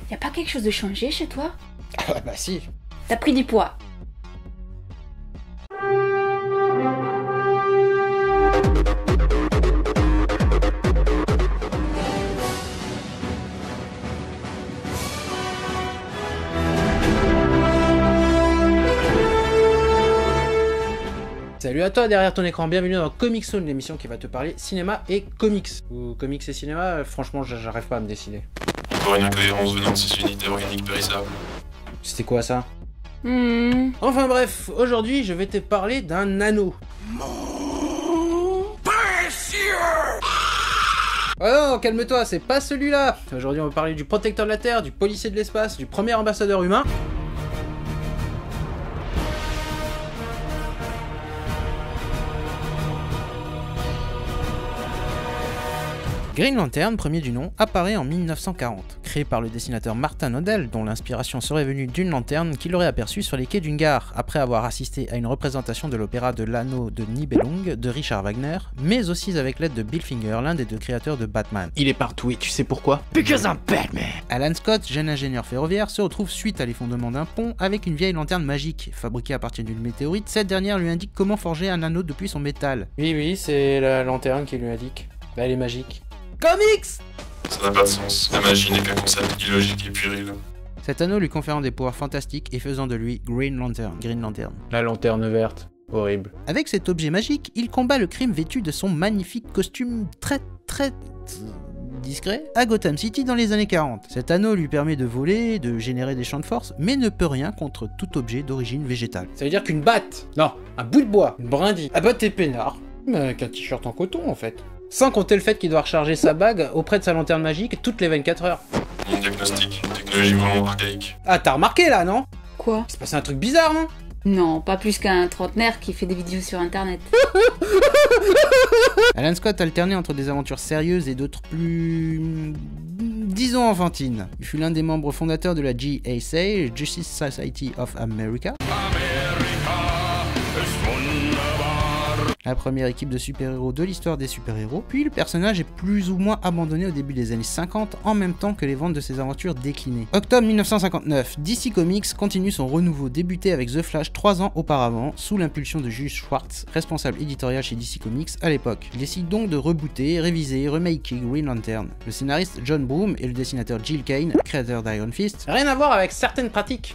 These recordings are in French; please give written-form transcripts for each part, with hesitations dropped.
y a pas quelque chose de changé chez toi? Ah bah si. T'as pris du poids. Salut à toi derrière ton écran, bienvenue dans Comic Zone, l'émission qui va te parler cinéma et comics. Ou comics et cinéma, franchement j'arrive pas à me décider. Encore une incohérence venant de ces unités organiques périssables. C'était quoi ça? Enfin bref, aujourd'hui je vais te parler d'un anneau. Oh non, calme-toi, c'est pas celui-là. Aujourd'hui on va parler du protecteur de la Terre, du policier de l'espace, du premier ambassadeur humain. Green Lantern, premier du nom, apparaît en 1940. Créé par le dessinateur Martin Odell, dont l'inspiration serait venue d'une lanterne qu'il aurait aperçue sur les quais d'une gare, après avoir assisté à une représentation de l'opéra de l'Anneau de Nibelung de Richard Wagner, mais aussi avec l'aide de Bill Finger, l'un des deux créateurs de Batman. Il est partout et tu sais pourquoi? Because I'm Batman! Alan Scott, jeune ingénieur ferroviaire, se retrouve suite à l'effondrement d'un pont avec une vieille lanterne magique. Fabriquée à partir d'une météorite, cette dernière lui indique comment forger un anneau depuis son métal. Oui, c'est la lanterne qui lui indique. Bah, elle est magique. Comics! Ça n'a pas de sens. La magie n'est qu'un concept illogique et puéril. Cet anneau lui conférant des pouvoirs fantastiques et faisant de lui Green Lantern. La lanterne verte. Horrible. Avec cet objet magique, il combat le crime vêtu de son magnifique costume très discret à Gotham City dans les années 40. Cet anneau lui permet de voler, de générer des champs de force, mais ne peut rien contre tout objet d'origine végétale. Ça veut dire qu'une batte, non, un bout de bois, une brindille, à battre tes peinards, mais avec un t-shirt en coton en fait. Sans compter le fait qu'il doit recharger sa bague auprès de sa lanterne magique toutes les 24 heures. Mon diagnostic, technologie vraiment archaïque. Ah, t'as remarqué là, non? Quoi? Il s'est passé un truc bizarre, non? Non, pas plus qu'un trentenaire qui fait des vidéos sur internet. Alan Scott alternait entre des aventures sérieuses et d'autres plus... disons enfantines. Il fut l'un des membres fondateurs de la JSA, Justice Society of America. La première équipe de super-héros de l'histoire des super-héros, puis le personnage est plus ou moins abandonné au début des années 50, en même temps que les ventes de ses aventures déclinaient. Octobre 1959, DC Comics continue son renouveau débuté avec The Flash 3 ans auparavant, sous l'impulsion de Jules Schwartz, responsable éditorial chez DC Comics à l'époque. Il décide donc de rebooter, réviser, remaker Green Lantern. Le scénariste John Broome et le dessinateur Gil Kane, créateur d'Iron Fist, rien à voir avec certaines pratiques.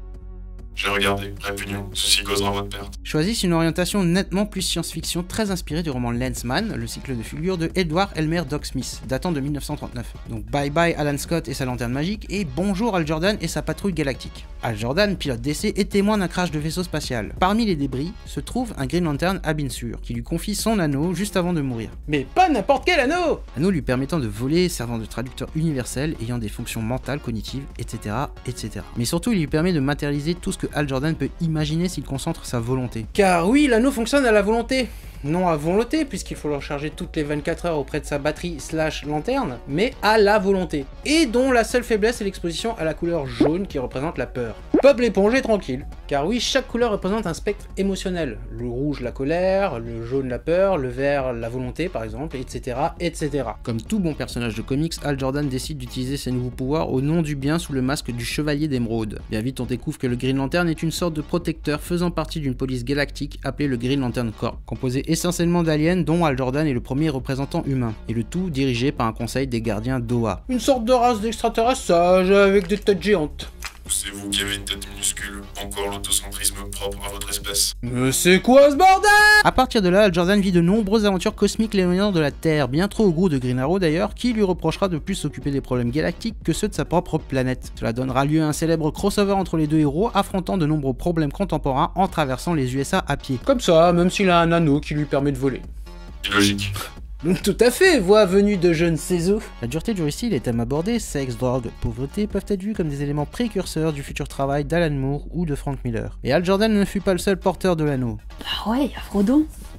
J'ai regardé, répugnant, ceci causera votre perte. Choisissent une orientation nettement plus science-fiction, très inspirée du roman Landsman, le cycle de figures de Edward Elmer Doc Smith, datant de 1939. Donc bye bye Alan Scott et sa lanterne magique, et bonjour Hal Jordan et sa patrouille galactique. Hal Jordan, pilote d'essai et témoin d'un crash de vaisseau spatial. Parmi les débris se trouve un Green Lantern à Binsur, qui lui confie son anneau juste avant de mourir. Mais pas n'importe quel anneau! Anneau lui permettant de voler, servant de traducteur universel, ayant des fonctions mentales, cognitives, etc., etc. Mais surtout il lui permet de matérialiser tout ce que Hal Jordan peut imaginer s'il concentre sa volonté. Car oui, l'anneau fonctionne à la volonté. Non à volonté, puisqu'il faut le recharger toutes les 24 heures auprès de sa batterie / lanterne, mais à la volonté. Et dont la seule faiblesse est l'exposition à la couleur jaune qui représente la peur. Peuple l'éponge est tranquille. Car oui, chaque couleur représente un spectre émotionnel. Le rouge la colère, le jaune la peur, le vert la volonté par exemple, etc. etc. Comme tout bon personnage de comics, Hal Jordan décide d'utiliser ses nouveaux pouvoirs au nom du bien sous le masque du Chevalier d'Émeraude. Bien vite on découvre que le Green Lantern est une sorte de protecteur faisant partie d'une police galactique appelée le Green Lantern Corps, composé essentiellement d'aliens dont Hal Jordan est le premier représentant humain, et le tout dirigé par un conseil des gardiens d'Oa. Une sorte de race d'extraterrestres sages avec des têtes géantes. Ou c'est vous qui avez une tête minuscule, encore l'autocentrisme propre à votre espèce. Mais c'est quoi ce bordel? À partir de là, Hal Jordan vit de nombreuses aventures cosmiques l'éloignant de la Terre, bien trop au goût de Green Arrow d'ailleurs, qui lui reprochera de plus s'occuper des problèmes galactiques que ceux de sa propre planète. Cela donnera lieu à un célèbre crossover entre les deux héros, affrontant de nombreux problèmes contemporains en traversant les USA à pied. Comme ça, même s'il a un anneau qui lui permet de voler. Illogique. Tout à fait, voix venue de je ne sais où. La dureté du récit, les thèmes abordés, sexe, drogue, pauvreté, peuvent être vus comme des éléments précurseurs du futur travail d'Alan Moore ou de Frank Miller. Et Hal Jordan ne fut pas le seul porteur de l'anneau. Bah ouais, y'a Frodon.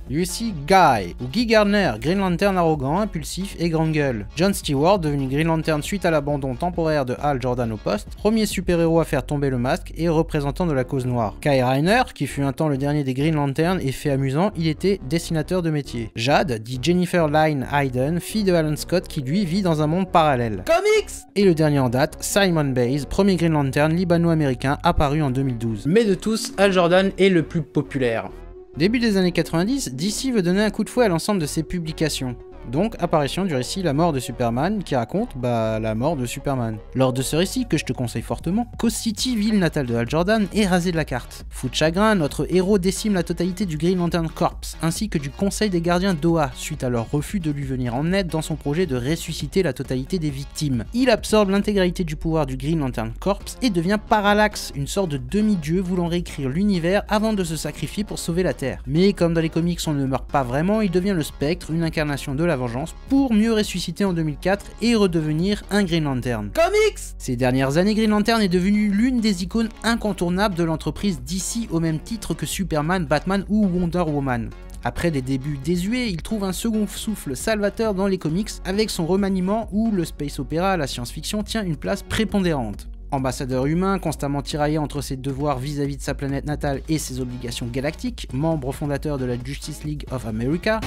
Lucy Guy, ou Guy Gardner, Green Lantern arrogant, impulsif et grande gueule. John Stewart, devenu Green Lantern suite à l'abandon temporaire de Hal Jordan au poste, premier super-héros à faire tomber le masque et représentant de la cause noire. Kai Reiner, qui fut un temps le dernier des Green Lantern et fait amusant, il était dessinateur de métier. Jade, dit Jennifer Lynn Hayden, fille de Alan Scott qui lui vit dans un monde parallèle. Comics! Et le dernier en date, Simon Bays, premier Green Lantern libano-américain apparu en 2012. Mais de tous, Hal Jordan est le plus populaire. Début des années 90, DC veut donner un coup de fouet à l'ensemble de ses publications. Donc, apparition du récit La mort de Superman, qui raconte, la mort de Superman. Lors de ce récit, que je te conseille fortement, Coast City, ville natale de Hal Jordan, est rasée de la carte. Fou de chagrin, notre héros décime la totalité du Green Lantern Corps, ainsi que du Conseil des gardiens d'Oa, suite à leur refus de lui venir en aide dans son projet de ressusciter la totalité des victimes. Il absorbe l'intégralité du pouvoir du Green Lantern Corps et devient Parallax, une sorte de demi-dieu voulant réécrire l'univers avant de se sacrifier pour sauver la Terre. Mais comme dans les comics on ne meurt pas vraiment, il devient le Spectre, une incarnation de la vengeance, pour mieux ressusciter en 2004 et redevenir un Green Lantern. Comics! Ces dernières années, Green Lantern est devenu l'une des icônes incontournables de l'entreprise DC au même titre que Superman, Batman ou Wonder Woman. Après des débuts désuets, il trouve un second souffle salvateur dans les comics avec son remaniement où le space opéra, la science-fiction, tient une place prépondérante. Ambassadeur humain, constamment tiraillé entre ses devoirs vis-à-vis de sa planète natale et ses obligations galactiques, membre fondateur de la Justice League of America,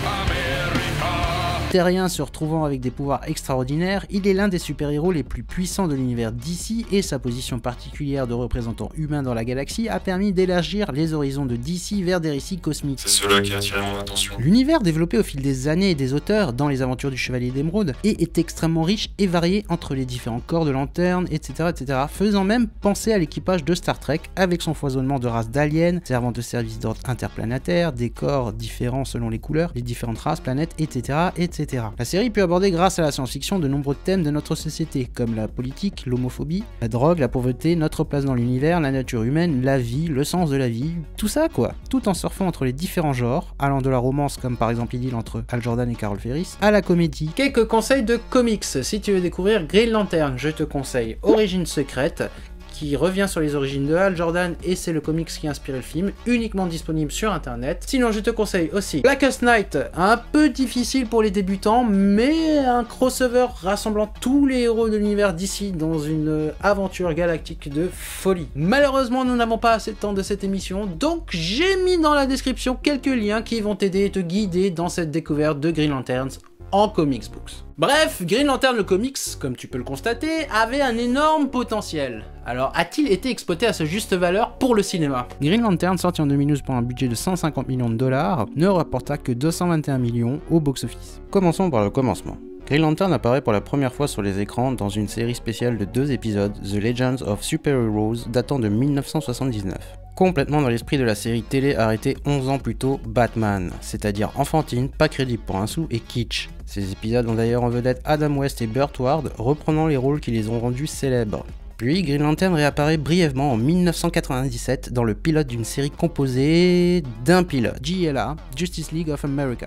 terrien se retrouvant avec des pouvoirs extraordinaires, il est l'un des super-héros les plus puissants de l'univers DC et sa position particulière de représentant humain dans la galaxie a permis d'élargir les horizons de DC vers des récits cosmiques. C'est cela qui a attiré mon attention. L'univers développé au fil des années et des auteurs dans les aventures du Chevalier d'Émeraude est extrêmement riche et varié entre les différents corps de lanterne, etc., faisant même penser à l'équipage de Star Trek avec son foisonnement de races d'aliens, servant de service d'ordre interplanétaire, des corps différents selon les couleurs, les différentes races, planètes, etc. La série peut aborder grâce à la science-fiction de nombreux thèmes de notre société, comme la politique, l'homophobie, la drogue, la pauvreté, notre place dans l'univers, la nature humaine, la vie, le sens de la vie, tout ça quoi, tout en surfant entre les différents genres, allant de la romance comme par exemple Idylle entre Hal Jordan et Carol Ferris, à la comédie. Quelques conseils de comics, si tu veux découvrir Green Lantern, je te conseille Origine secrète, qui revient sur les origines de Hal Jordan et c'est le comics qui a inspiré le film, uniquement disponible sur internet. Sinon je te conseille aussi Blackest Night, un peu difficile pour les débutants, mais un crossover rassemblant tous les héros de l'univers d'ici dans une aventure galactique de folie. Malheureusement nous n'avons pas assez de temps de cette émission, donc j'ai mis dans la description quelques liens qui vont t'aider et te guider dans cette découverte de Green Lanterns en comics books. Bref, Green Lantern le comics, comme tu peux le constater, avait un énorme potentiel. Alors, a-t-il été exploité à sa juste valeur pour le cinéma? Green Lantern, sorti en 2012 pour un budget de 150 millions de dollars, ne rapporta que 221 millions au box-office. Commençons par le commencement. Green Lantern apparaît pour la première fois sur les écrans dans une série spéciale de 2 épisodes, The Legends of Super Heroes, datant de 1979. Complètement dans l'esprit de la série télé arrêtée 11 ans plus tôt, Batman, c'est-à-dire enfantine, pas crédible pour un sou et kitsch. Ces épisodes ont d'ailleurs en vedette Adam West et Burt Ward, reprenant les rôles qui les ont rendus célèbres. Puis Green Lantern réapparaît brièvement en 1997 dans le pilote d'une série composée d'un pilote, JLA, Justice League of America.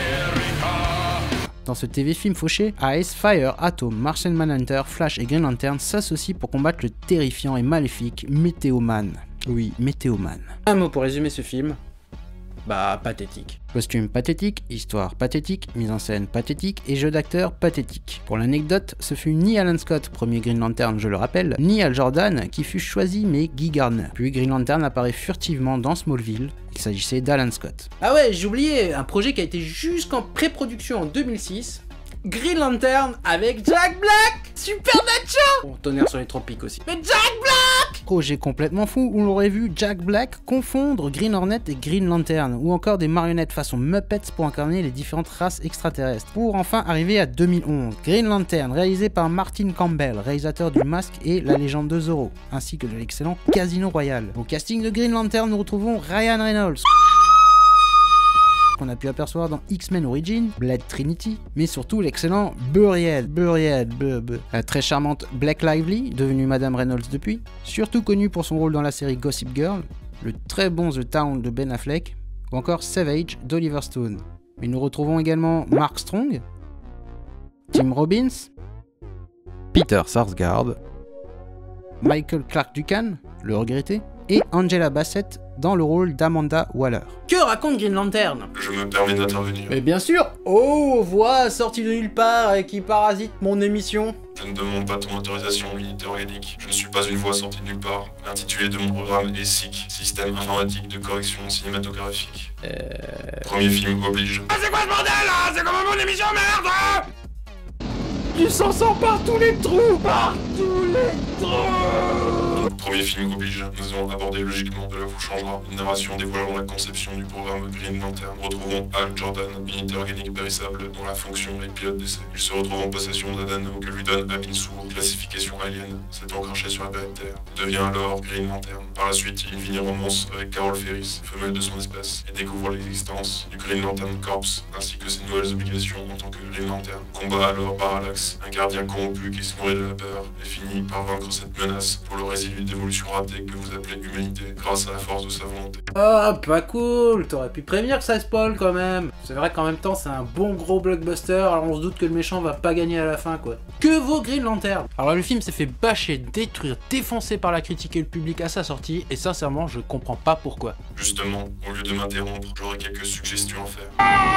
Dans ce TV-film fauché, Ice, Fire, Atom, Martian Manhunter, Flash et Green Lantern s'associent pour combattre le terrifiant et maléfique Météo Man. Oui, Météo Man. Un mot pour résumer ce film. Pathétique. Costume pathétique, histoire pathétique, mise en scène pathétique et jeu d'acteur pathétique. Pour l'anecdote, ce fut ni Alan Scott, premier Green Lantern je le rappelle, ni Hal Jordan qui fut choisi mais Guy Gardner. Puis Green Lantern apparaît furtivement dans Smallville, il s'agissait d'Alan Scott. Ah ouais, j'ai oublié, un projet qui a été jusqu'en pré-production en 2006. Green Lantern avec Jack Black, Supernatural. Bon, tonnerre sur les tropiques aussi. Mais Jack Black! Projet complètement fou où l'on aurait vu Jack Black confondre Green Hornet et Green Lantern, ou encore des marionnettes façon Muppets pour incarner les différentes races extraterrestres. Pour enfin arriver à 2011, Green Lantern réalisé par Martin Campbell, réalisateur du Masque et La Légende de Zorro, ainsi que de l'excellent Casino Royale. Au casting de Green Lantern, nous retrouvons Ryan Reynolds, qu'on a pu apercevoir dans X-Men Origins, Blade Trinity, mais surtout l'excellent Buried, la très charmante Blake Lively, devenue Madame Reynolds depuis, surtout connue pour son rôle dans la série Gossip Girl, le très bon The Town de Ben Affleck, ou encore Savage d'Oliver Stone. Mais nous retrouvons également Mark Strong, Tim Robbins, Peter Sarsgaard, Michael Clark Duncan, le regretté, et Angela Bassett dans le rôle d'Amanda Waller. Que raconte Green Lantern? Je me permets d'intervenir. Mais bien sûr. Oh, voix sortie de nulle part et qui parasite mon émission. Je ne demande pas ton autorisation, unité organique. Je ne suis pas une voix sortie de nulle part. L'intitulé de mon programme est SIC, Système Informatique de Correction Cinématographique. Premier film oblige. Ah, c'est quoi ce bordel là? C'est comme mon émission, merde! Du sang sort par tous les trous. Par tous les trous. Premier film oblige, nous allons aborder logiquement De La Vous Changera, une narration dévoilant la conception du programme Green Lantern. Retrouvons Hal Jordan, unité organique périssable dont la fonction est pilote d'essai. Il se retrouve en possession d'un anneau que lui donne Abin Sur, classification alien, s'étant craché sur la planète Terre. Il devient alors Green Lantern. Par la suite, il finit romance avec Carol Ferris, femelle de son espèce, et découvre l'existence du Green Lantern Corps, ainsi que ses nouvelles obligations en tant que Green Lantern. Combat alors Parallax, un gardien corrompu qui se nourrit de la peur, et finit par vaincre cette menace pour le résidu d'évolution ratée que vous appelez humanité, grâce à la force de sa volonté. Ah, pas cool. T'aurais pu prévenir que ça spoil quand même. C'est vrai qu'en même temps, c'est un bon gros blockbuster, alors on se doute que le méchant va pas gagner à la fin, quoi. Que vaut Green Lantern? Alors le film s'est fait bâcher, détruire, défoncer par la critique et le public à sa sortie, et sincèrement, je comprends pas pourquoi. Justement, au lieu de m'interrompre, j'aurais quelques suggestions à faire.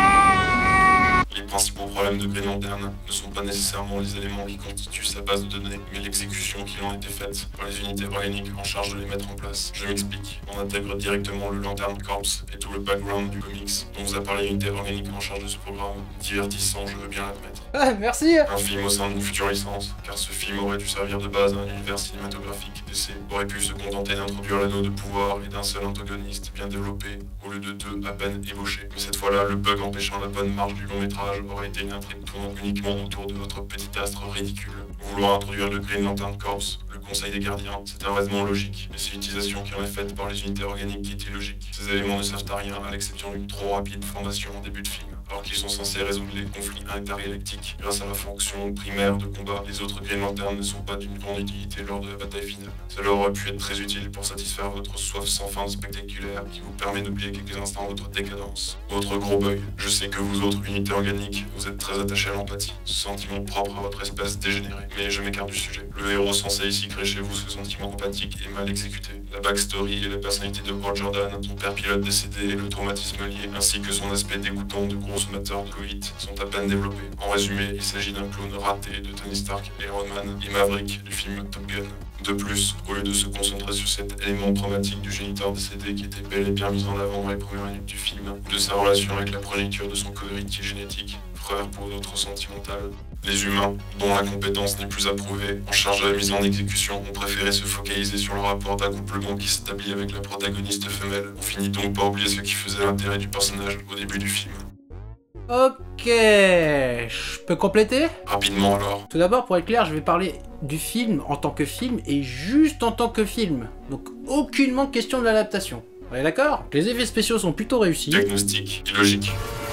Les principaux problèmes de Green Lantern ne sont pas nécessairement les éléments qui constituent sa base de données, mais l'exécution qui en a été faite par les unités organiques en charge de les mettre en place. Je m'explique. On intègre directement le Lantern Corps et tout le background du comics dont vous a parlé l'unité organique en charge de ce programme. Divertissant, je veux bien l'admettre. Ah, merci. Un film au sein d'une future licence, car ce film aurait dû servir de base à un univers cinématographique. DC aurait pu se contenter d'introduire l'anneau de pouvoir et d'un seul antagoniste bien développé, au lieu de deux à peine ébauchés. Mais cette fois-là, le bug empêchant la bonne marche du long métrage aurait été une intrigue tournant uniquement autour de votre petit astre ridicule. Vouloir introduire le Green Lantern Corps, le Conseil des Gardiens, c'est un raisonnement logique, et c'est l'utilisation qui en est faite par les unités organiques qui était logique. Ces éléments ne servent à rien, à l'exception d'une trop rapide formation en début de film. Alors qu'ils sont censés résoudre les conflits intergalactiques grâce à la fonction primaire de combat, les autres Green Lantern ne sont pas d'une grande utilité lors de la bataille finale. Cela aurait pu être très utile pour satisfaire votre soif sans fin de spectaculaire qui vous permet d'oublier quelques instants votre décadence. Autre gros bug, je sais que vous autres unités organiques, vous êtes très attachés à l'empathie, ce sentiment propre à votre espèce dégénérée. Mais je m'écarte du sujet. Le héros censé ici créer chez vous ce sentiment empathique est mal exécuté. La backstory et la personnalité de Hal Jordan, son père pilote décédé et le traumatisme lié, ainsi que son aspect dégoûtant de consommateur de coït sont à peine développés. En résumé, il s'agit d'un clone raté de Tony Stark, Iron Man et Maverick du film Top Gun. De plus, au lieu de se concentrer sur cet élément traumatique du géniteur décédé qui était bel et bien mis en avant dans les premières minutes du film, ou de sa relation avec la progéniture de son co-héritier génétique, frère pour d'autres sentimentales, les humains, dont la compétence n'est plus approuvée, en charge de la mise en exécution, ont préféré se focaliser sur le rapport d'accouplement qui s'établit avec la protagoniste femelle. On finit donc par oublier ce qui faisait l'intérêt du personnage au début du film. Ok, je peux compléter? Rapidement alors. Tout d'abord, pour être clair, je vais parler du film en tant que film et juste en tant que film. Donc aucunement question de l'adaptation. On est d'accord? Les effets spéciaux sont plutôt réussis. Diagnostic illogique.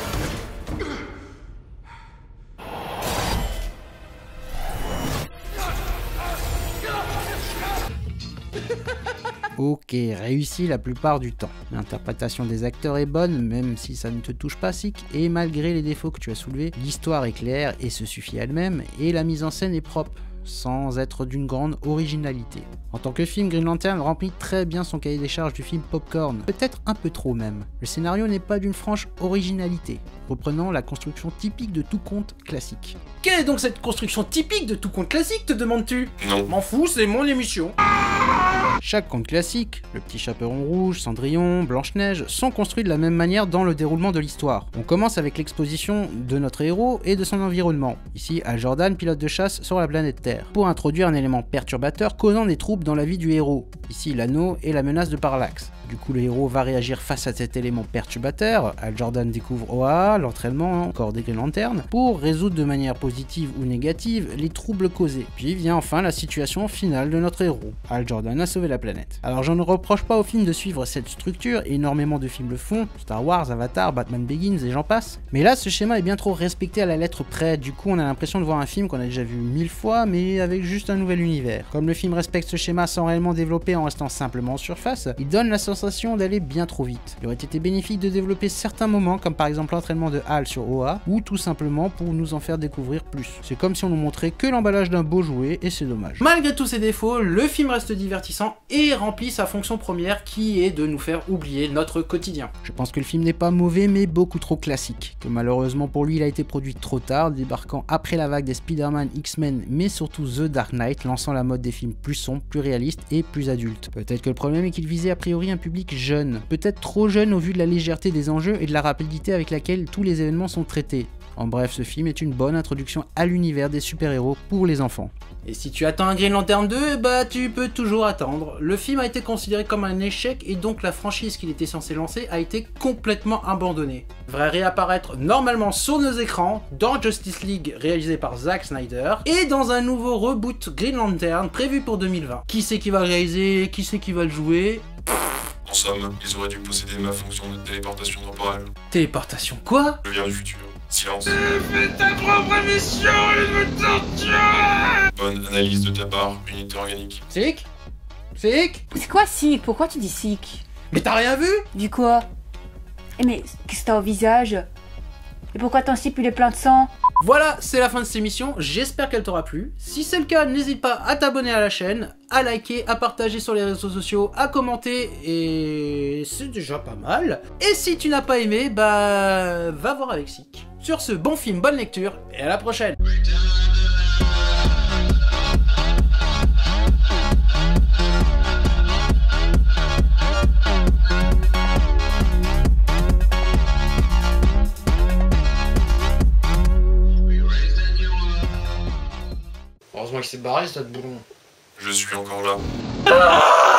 Ok, réussi la plupart du temps. L'interprétation des acteurs est bonne, même si ça ne te touche pas, Sick, et malgré les défauts que tu as soulevés, l'histoire est claire et se suffit à elle-même, et la mise en scène est propre, sans être d'une grande originalité. En tant que film, Green Lantern remplit très bien son cahier des charges du film Popcorn, peut-être un peu trop même. Le scénario n'est pas d'une franche originalité, reprenant la construction typique de tout conte classique. Quelle est donc cette construction typique de tout conte classique, te demandes-tu? Non. M'en fous, c'est mon émission. Chaque conte classique, le petit chaperon rouge, Cendrillon, Blanche-Neige, sont construits de la même manière dans le déroulement de l'histoire. On commence avec l'exposition de notre héros et de son environnement. Ici, Hal Jordan, pilote de chasse sur la planète Terre, pour introduire un élément perturbateur causant des troubles dans la vie du héros. Ici, l'anneau et la menace de Parallax. Du coup, le héros va réagir face à cet élément perturbateur. Hal Jordan découvre OA, l'entraînement encore des Green Lantern, pour résoudre de manière positive ou négative les troubles causés. Puis vient enfin la situation finale de notre héros. Hal Jordan a sauvé la planète. Alors je ne reproche pas au film de suivre cette structure, énormément de films le font, Star Wars, Avatar, Batman Begins et j'en passe. Mais là, ce schéma est bien trop respecté à la lettre près, du coup on a l'impression de voir un film qu'on a déjà vu 1000 fois, mais avec juste un nouvel univers. Comme le film respecte ce schéma sans réellement développer en restant simplement en surface, il donne la sensation sensation d'aller bien trop vite. Il aurait été bénéfique de développer certains moments, comme par exemple l'entraînement de Hal sur Oa, ou tout simplement pour nous en faire découvrir plus. C'est comme si on nous montrait que l'emballage d'un beau jouet, et c'est dommage. Malgré tous ses défauts, le film reste divertissant et remplit sa fonction première qui est de nous faire oublier notre quotidien. Je pense que le film n'est pas mauvais mais beaucoup trop classique, que malheureusement pour lui il a été produit trop tard, débarquant après la vague des Spider-Man, X-Men mais surtout The Dark Knight, lançant la mode des films plus sombres, plus réalistes et plus adultes. Peut-être que le problème est qu'il visait a priori un public jeune, peut-être trop jeune au vu de la légèreté des enjeux et de la rapidité avec laquelle tous les événements sont traités. En bref, ce film est une bonne introduction à l'univers des super-héros pour les enfants. Et si tu attends un Green Lantern 2, bah tu peux toujours attendre. Le film a été considéré comme un échec et donc la franchise qu'il était censé lancer a été complètement abandonnée. Il devrait réapparaître normalement sur nos écrans dans Justice League réalisé par Zack Snyder et dans un nouveau reboot Green Lantern prévu pour 2020. Qui c'est qui va le réaliser? Qui c'est qui va le jouer? En somme, ils auraient dû posséder ma fonction de téléportation temporelle. Téléportation quoi? Je viens du futur. Silence. Fais ta propre émission et me torture. Bonne analyse de ta part, unité organique. Sick? Sick? C'est quoi sick? Pourquoi tu dis sick? Mais t'as rien vu? Du quoi? Eh mais qu'est-ce que t'as au visage? Et pourquoi ton slip il est plein de sang? Voilà, c'est la fin de cette émission, j'espère qu'elle t'aura plu. Si c'est le cas, n'hésite pas à t'abonner à la chaîne, à liker, à partager sur les réseaux sociaux, à commenter, et c'est déjà pas mal. Et si tu n'as pas aimé, bah va voir avec Sick. Sur ce, bon film, bonne lecture, et à la prochaine. Heureusement qu'il s'est barré, ce boulon. Je suis encore là.